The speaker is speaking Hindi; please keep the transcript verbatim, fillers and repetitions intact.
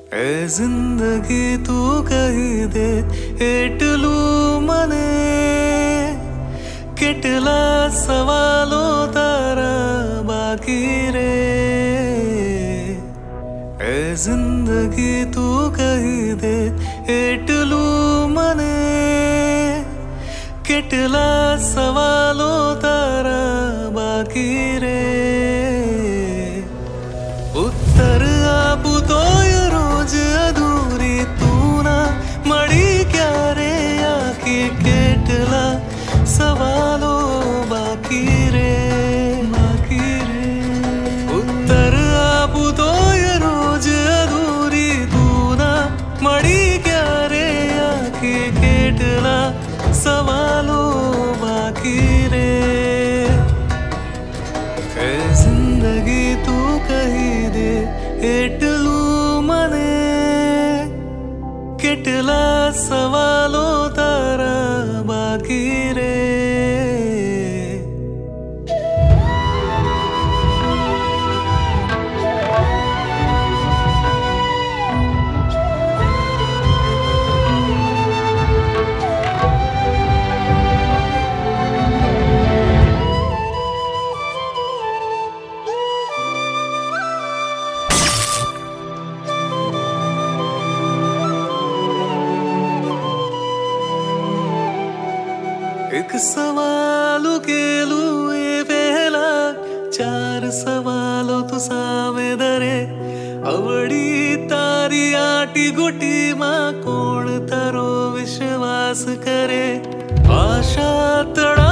ए जिंदगी तू कही दे एटलू मने केटला सवालो तारा बाकी रे। ए जिंदगी तू कही दे एटलू मने केटला सवालो तारा बाकी रे। उत्तर आपू तो रोज अधूरी तू ना मड़ी क्या रे आखी केटला सवालो बाकी रे बाकी रे। उत्तर आपू तो रोज अधूरी तू ना मड़ी क्या रे आखी केटला सवालो बाकी रे। ए जिंदगी तू कही दे एटलू मने केटला सवालो तारा बाकी रे। एक सवालू केलू ए पहला चार सवालो तू सावे दरे। अवड़ी तारी आटी गुटी मां कोण तारो विश्वास करे। आशा तड़ा